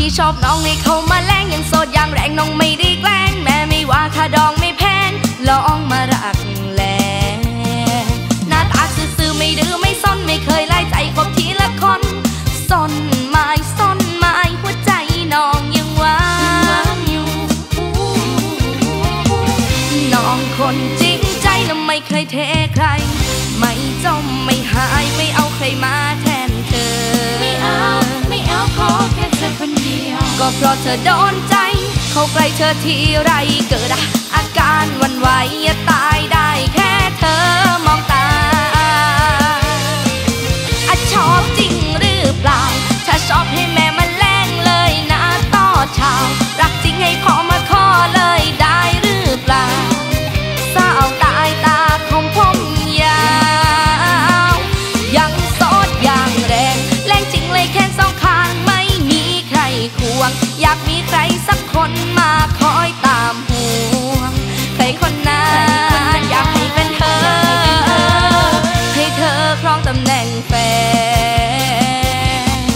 ที่ชอบน้องให้เขามาแล้งยังโสดอย่างแรงน้องไม่ได้แกล้งแม่ไม่ว่าค่าดองไม่แพงลองมารักแลหน้าตาซื่อๆไม่ดื้อไม่ซ่อนไม่เคยไล่ใจคบทีละคนซ่อนไม้หัวใจน้องยังว่างอยู่น้องคนจริงใจและไม่เคยเทใครไม่จมไม่หายไม่เอาใครมาแทนเธอไม่เอาขอแค่เธอคนเดียวก็เพราะเธอโดนใจเข้าใกล้เธอทีไรเกิดอาการหวั่นไหวตายได้แค่เธอมองตาชอบจริงหรือเปล่าถ้าชอบให้แม่มาแล้งเลยนะต่อเช้ารักจริงให้พ่อมาขอเลยได้หรือเปล่าสาวตายตาของผมยาวยังโสดอย่างแรงจริงเลยแค่สองข้างไม่มีใครควงอยากมีใครสักคนมาคอยตามห่วงใครคนนั้นอยากให้เป็นเธอให้เธอครองตำแหน่งแฟน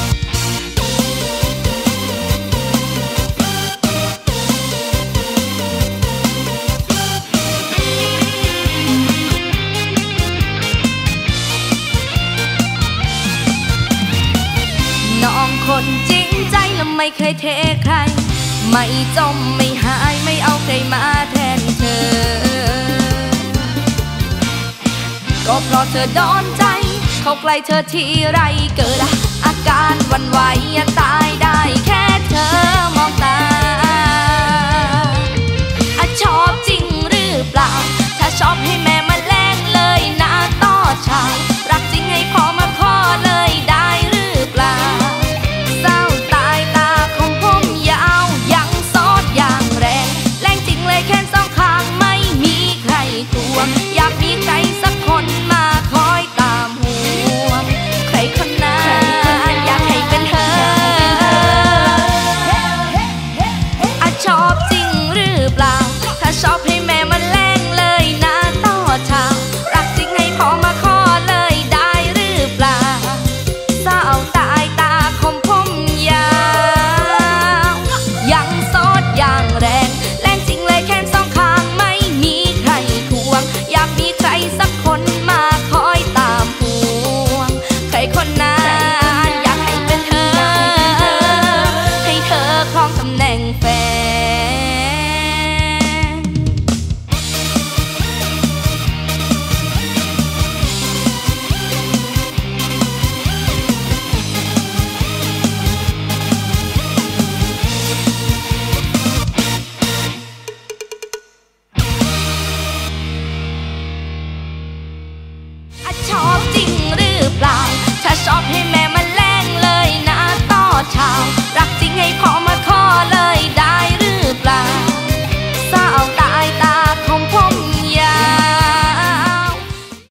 น้องคนจริงใจและไม่เคยเทใครไม่จมไม่หายไม่เอาใครมาแทนเธอก็เพราะเธอโดนใจเข้าใกล้เธอทีไรเกิดอาการหวั่นไหวตายได้แค่เธอมองตาชอบจริงหรือเปล่าถ้าชอบให้แม่มาแล้งเลยนะต่อเช้ารักจริงให้พ่อมาขอเลยได้หรือเปล่าเศร้าตายตาของผมยาวยังโสดอย่างแรงจริงเลยแค่สองข้างไม่มีใครทวงอยากมีใครสักคนมาคอย